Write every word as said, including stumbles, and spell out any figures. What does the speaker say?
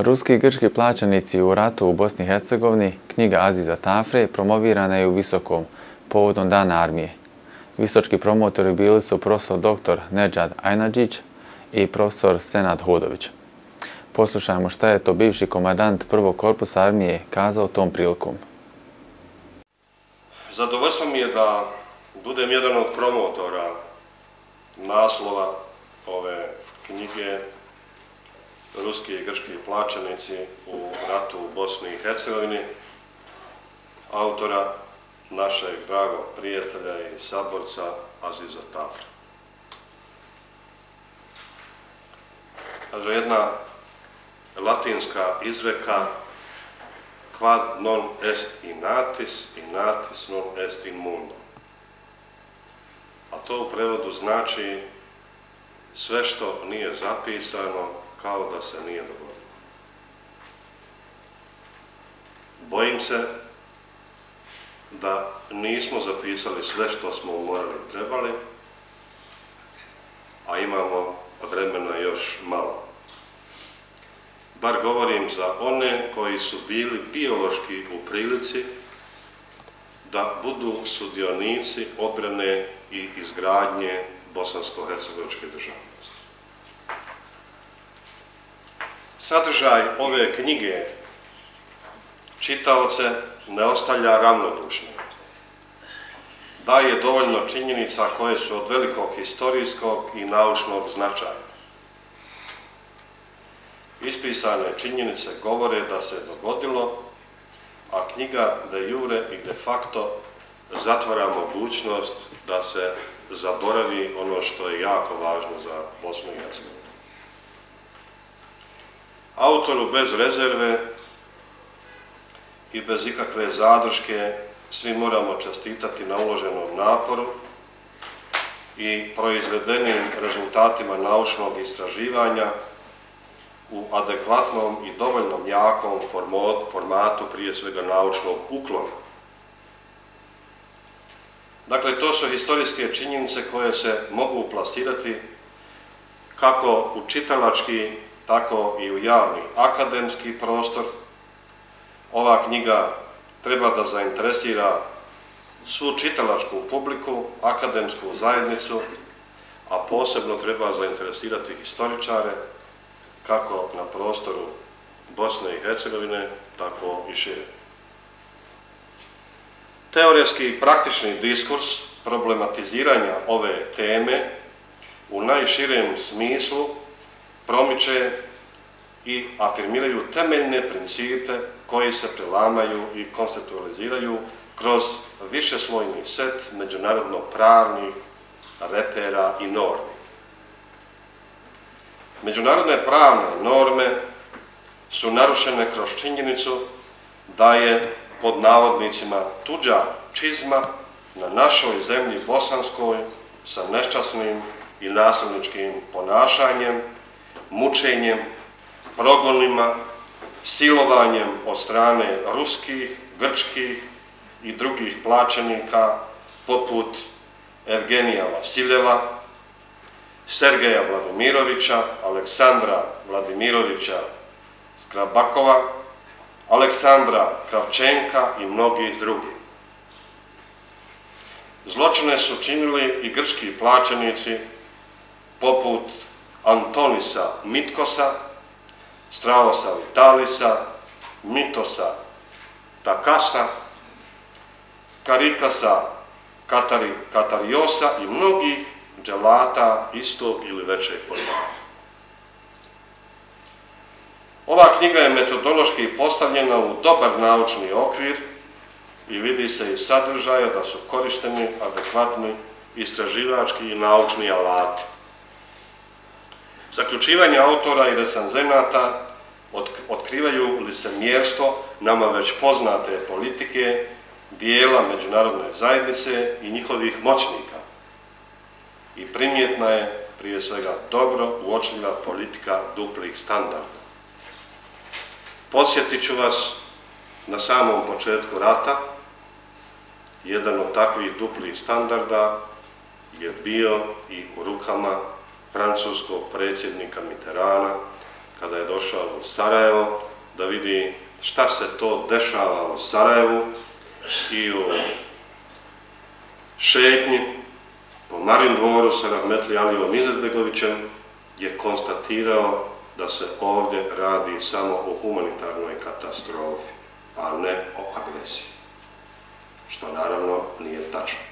Ruski i grčki plaćenici u ratu u Bosni i Hercegovini, knjiga Aziza Tafre, promovirana je u Visokom povodom Dana armije. Visočki promotori bili su profesor doktor Nedžad Ajnadžić i profesor Senad Hodović. Poslušajmo šta je to bivši komandant prvog korpusa armije kazao tom prilikom. Zadovoljstvo mi je da budem jedan od promotora naslova ove knjige Ruski i grčki plaćenici u ratu u Bosni i Hercegovini, autora našeg dragog prijatelja i saborca Aziza Tafre. Kaže jedna latinska izreka: quad non est in natis, in natis non est in mundo. A to u prevodu znači sve što nije zapisano kao da se nije dogodilo. Bojim se da nismo zapisali sve što smo morali i trebali, a imamo vremena još malo. Bar govorim za one koji su bili biološki u prilici da budu sudionici odbrane i izgradnje bosansko-hercegovačke državnosti. Sadržaj ove knjige čitaoce ne ostavlja ravnodušne. Daje dovoljno činjenica koje su od velikog historijskog i naučnog značaja. Ispisane činjenice govore da se dogodilo, a knjiga de jure i de facto zatvara mogućnost da se zaboravi ono što je jako važno za Bosnu i Hercegovinu. Autoru bez rezerve i bez ikakve zadrške svi moramo čestitati na uloženom naporu i proizvedenim rezultatima naučnog istraživanja u adekvatnom i dovoljno jakom formatu, prije svega naučnog uklona. Dakle, to su historijske činjenice koje se mogu plasirati kako u čitalački, tako i u javni akademski prostor. Ova knjiga treba da zainteresira svu čitalačku publiku, akademsku zajednicu, a posebno treba zainteresirati historičare, kako na prostoru Bosne i Hercegovine, tako i šire. Teorijski i praktični diskurs problematiziranja ove teme u najširem smislu promiče i afirmiraju temeljne principe koji se prelamaju i konceptualiziraju kroz višeslojni set međunarodno pravnih repera i normi. Međunarodne pravne norme su narušene kroz činjenicu da je pod navodnicima tuđa čizma na našoj zemlji bosanskoj sa neščasnim i nasilničkim ponašanjem, mučenjem, progonima, silovanjem od strane ruskih, grčkih i drugih plaćenika poput Evgenija Vasiljeva, Sergeja Vladimirovića, Aleksandra Vladimirovića Skrabakova, Aleksandra Kravčenka i mnogih drugih. Zločine su činili i grčki plaćenici poput Antonisa Mitkosa, Stravosa Vitalisa, Mitosa Takasa, Karikasa Katari, Katariosa i mnogih dželata istog ili većeg formata. Ova knjiga je metodološki postavljena u dobar naučni okvir i vidi se iz sadržaja da su korišteni adekvatni istraživački i naučni alati. Zaključivanje autora i recenzenata otkrivaju licemjerstvo nama već poznate politike dijela međunarodne zajednice i njihovih moćnika. I primjetna je prije svega dobro uočljiva politika duplih standarda. Podsjetit ću vas na samom početku rata, jedan od takvih duplih standarda je bio i u rukama francuskog predsjednika Mitterranda kada je došao u Sarajevo, da vidi šta se to dešava u Sarajevu i u šetnji po Marin dvoru sa rahmetli Alijom Izetbegovićem je konstatirao da se ovdje radi samo o humanitarnoj katastrofi, a ne o agresiji, što naravno nije tačno.